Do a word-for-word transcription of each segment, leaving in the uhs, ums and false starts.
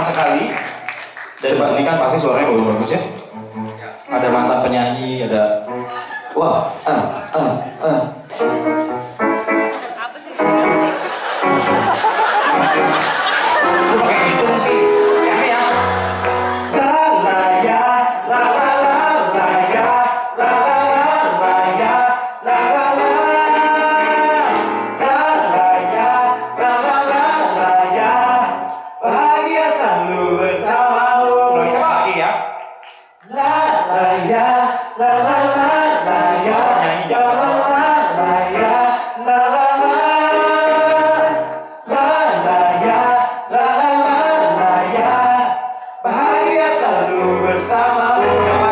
sekali. Dan di sini kan pasti suaranya bagus-bagus ya. Ada mantan penyanyi, ada wah, ah, ah, ah. Lu pakai hitung sih. Ini ya. La la ya, la la la la ya, la la la la ya, la la la. La la ya, la la la la ya. Bahagia selalu bersamamu. Lagi lagi ya. La la ya, la la la la ya, nyanyi la la la la ya, la la la. La la ya, la la la la ya. Bahagia selalu bersamamu.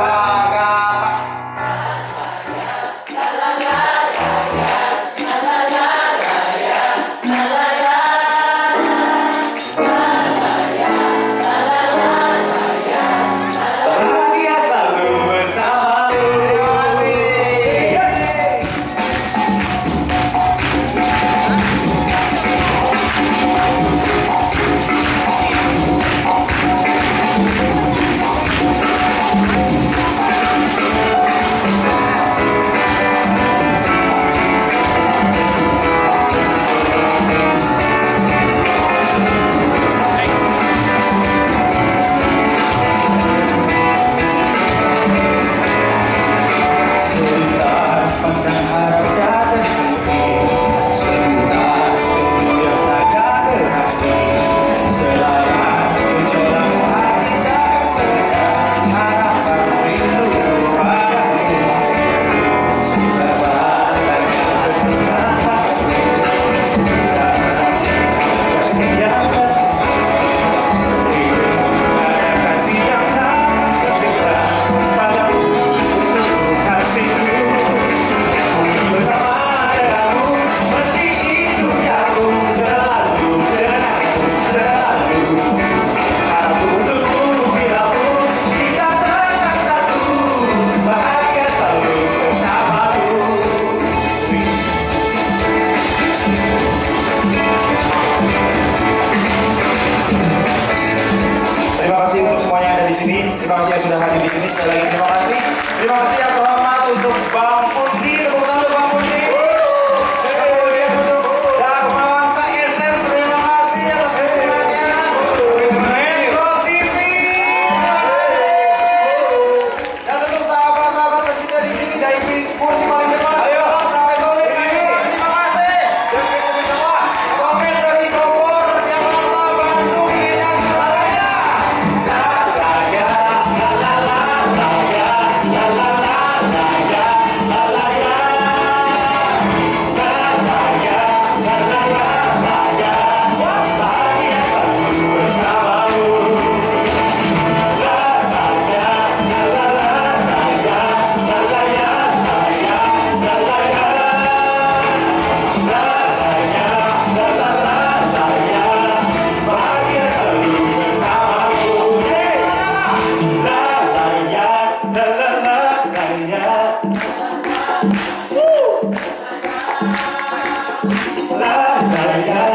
Terima kasih yang sudah hadir di sini. Sekali lagi terima kasih. Terima kasih yang terhormat untuk Bang Pundi. Tepuk tangan untuk Bang Pundi. Kemudian untuk Dharma Wangsa Essence. Terima kasih atas dukungannya. Metro T V. Terima kasih. Dan untuk sahabat-sahabat tercinta di sini dari kursi paling depan. Ayo sampai Somit kali ini. Terima kasih. Somit dari Bogor, Jakarta, Bandung, Medan, Surabaya. La la ya.